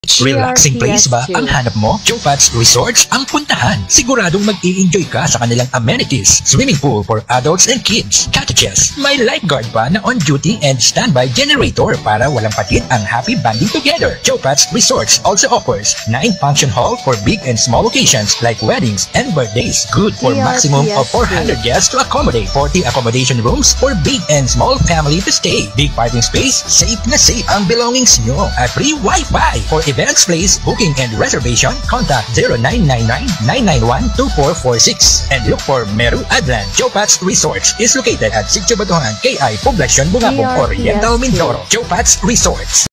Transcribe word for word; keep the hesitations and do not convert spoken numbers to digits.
Relaxing place ba ang hanap mo? Japat's Resorts ang puntahan. Siguradong mag-i-enjoy ka sa kanilang amenities. Swimming pool for adults and kids. Cottages. May lifeguard pa na on-duty and standby generator para walang patid ang happy banding together. Japat's Resorts also offers nine function hall for big and small occasions like weddings and birthdays. Good for maximum of four hundred guests to accommodate. forty accommodation rooms for big and small family to stay. Big parking space, safe na safe ang belongings nyo. At free Wi-Fi for events, place, booking, and reservation. Contact zero nine nine nine, nine nine one, two four four six and look for Meru Adlan. Japat's Resorts is located at Sitio Batuhan, K I Poblacion, Bongabong, Oriental, Mindoro. Japat's Resorts.